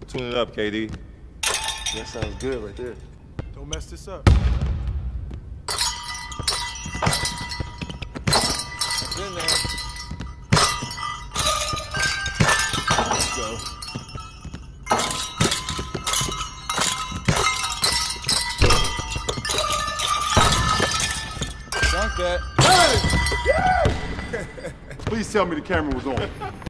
Tune it up, KD. That sounds good right there. Don't mess this up. It's in there. Let's go. Dunk that. Please tell me the camera was on.